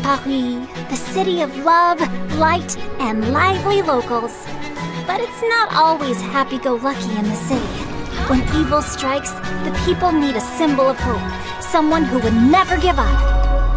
Paris, the city of love, light, and lively locals. But it's not always happy-go-lucky in the city. When evil strikes, the people need a symbol of hope, someone who would never give up.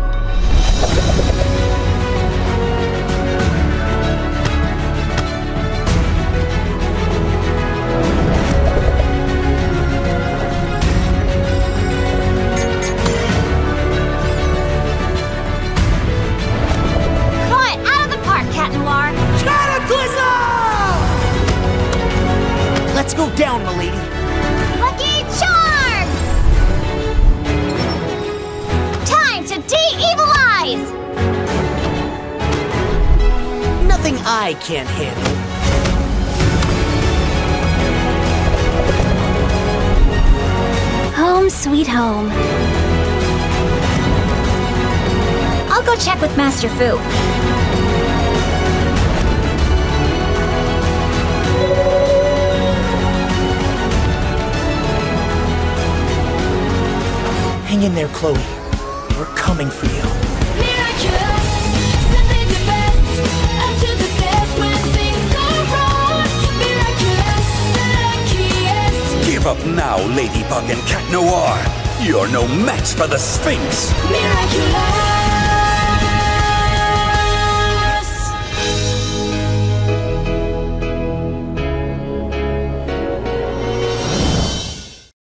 Let's go down, m'lady. Lucky charm! Time to de-evilize! Nothing I can't handle. Home sweet home. I'll go check with Master Fu. Hang in there, Chloe. We're coming for you. Miraculous, something the best. Up to the best when things go wrong. Miraculous, the luckiest. Give up now, Ladybug and Cat Noir. You're no match for the Sphinx. Miraculous.